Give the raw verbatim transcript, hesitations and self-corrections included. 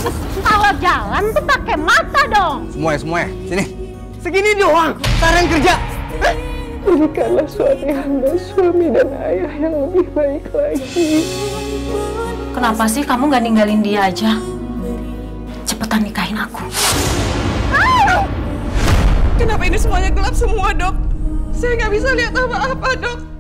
Kalau jalan tuh pakai mata dong. Semua ya, semua ya. Sini. Segini doang. Sekarang kerja. Berikanlah suami hamba suami dan ayah yang lebih baik lagi. Kenapa sih kamu gak ninggalin dia aja? Cepetan nikahin aku. Kenapa ini semuanya gelap semua, Dok? Saya nggak bisa lihat apa-apa, Dok.